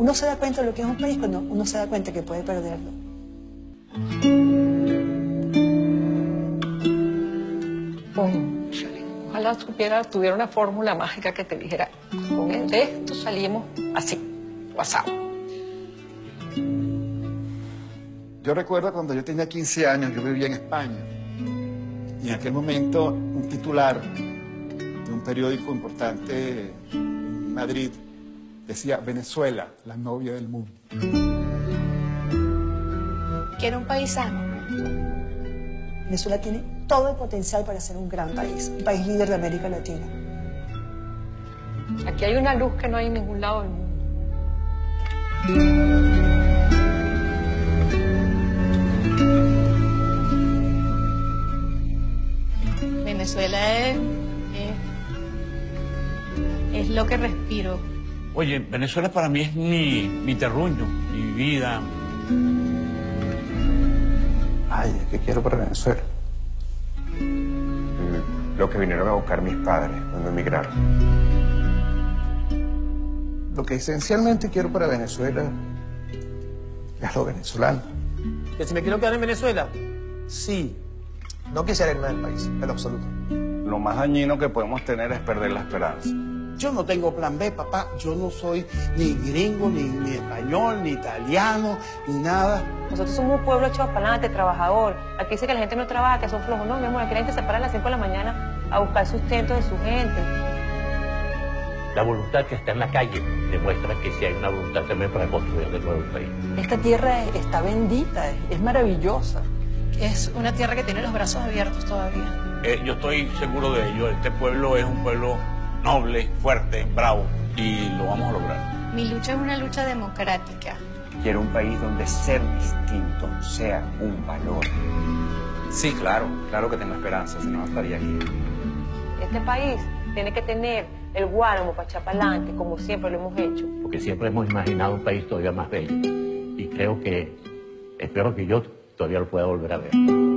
Uno se da cuenta de lo que es un país cuando uno se da cuenta que puede perderlo. Ojalá tuviera una fórmula mágica que te dijera, de esto salimos así, WhatsApp. Yo recuerdo cuando yo tenía 15 años, yo vivía en España. Y en aquel momento un titular de un periódico importante en Madrid decía: Venezuela, la novia del mundo. Quiero un país sano. Venezuela tiene todo el potencial para ser un gran país, un país líder de América Latina. Aquí hay una luz que no hay en ningún lado del mundo. Venezuela es lo que respiro. Oye, Venezuela para mí es mi terruño, mi vida. Ay, ¿qué quiero para Venezuela? Lo que vinieron a buscar mis padres cuando emigraron. Lo que esencialmente quiero para Venezuela es lo venezolano. ¿Que si me quiero quedar en Venezuela? Sí. No quisiera irme del país, en lo absoluto. Lo más dañino que podemos tener es perder la esperanza. Yo no tengo plan B, papá. Yo no soy ni gringo, ni español, ni italiano, ni nada. Nosotros somos un pueblo echado para adelante, trabajador. Aquí dice que la gente no trabaja, que son flojos. No, mi amor, aquí la gente se para a las 5 de la mañana a buscar sustento de su gente. La voluntad que está en la calle demuestra que sí hay una voluntad también para construir de nuevo el país. Esta tierra está bendita, es maravillosa. Es una tierra que tiene los brazos abiertos todavía. Yo estoy seguro de ello. Este pueblo es un pueblo noble, fuerte, bravo, y lo vamos a lograr. Mi lucha es una lucha democrática. Quiero un país donde ser distinto sea un valor. Sí, claro que tengo esperanza, si no estaría aquí. Este país tiene que tener el guáramo para echar para adelante, como siempre lo hemos hecho. Porque siempre hemos imaginado un país todavía más bello. Y espero que yo todavía lo pueda volver a ver.